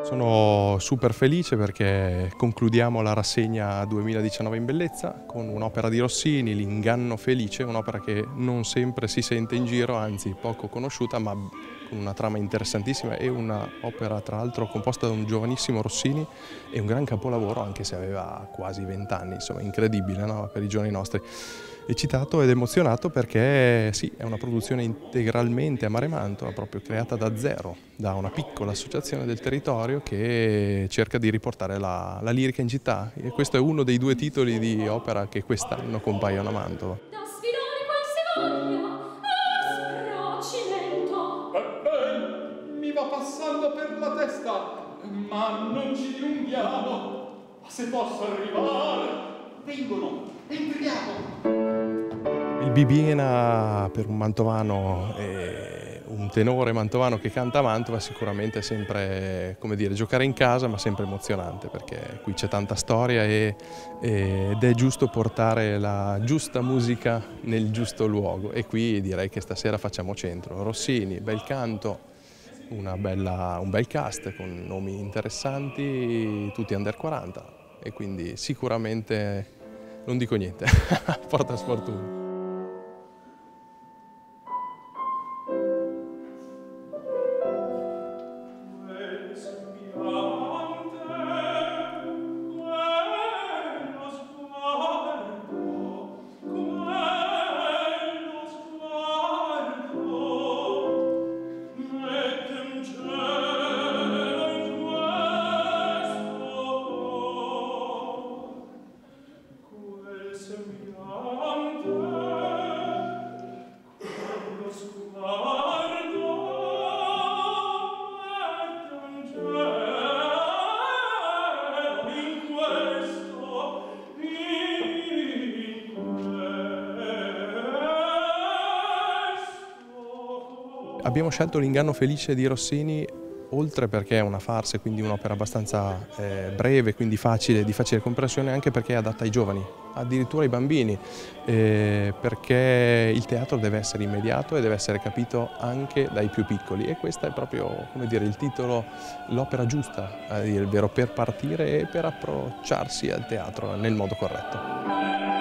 Sono super felice perché concludiamo la rassegna 2019 in bellezza con un'opera di Rossini, L'Inganno Felice, un'opera che non sempre si sente in giro, anzi poco conosciuta, ma con una trama interessantissima e un'opera tra l'altro composta da un giovanissimo Rossini e un gran capolavoro anche se aveva quasi 20 anni, insomma incredibile, no? Per i giorni nostri. Eccitato ed emozionato perché sì, è una produzione integralmente a Mare Mantova, proprio creata da zero, da una piccola associazione del territorio che cerca di riportare la lirica in città. E questo è uno dei due titoli di opera che quest'anno compaiono a Mantova. Mi va passando per la testa, ma non ci dilunghiamo. Se posso arrivare, vengono, entriamo. Il Bibina per un mantovano, un tenore mantovano che canta a Mantova sicuramente è sempre, come dire, giocare in casa ma sempre emozionante perché qui c'è tanta storia ed è giusto portare la giusta musica nel giusto luogo e qui direi che stasera facciamo centro. Rossini, bel canto, un bel cast con nomi interessanti, tutti under 40 e quindi sicuramente non dico niente, porta sfortuna. Abbiamo scelto L'Inganno Felice di Rossini oltre perché è una farsa e quindi un'opera abbastanza breve, quindi di facile comprensione, anche perché è adatta ai giovani, addirittura ai bambini, perché il teatro deve essere immediato e deve essere capito anche dai più piccoli e questo è proprio, come dire, il titolo, l'opera giusta, a dire il vero, per partire e per approcciarsi al teatro nel modo corretto.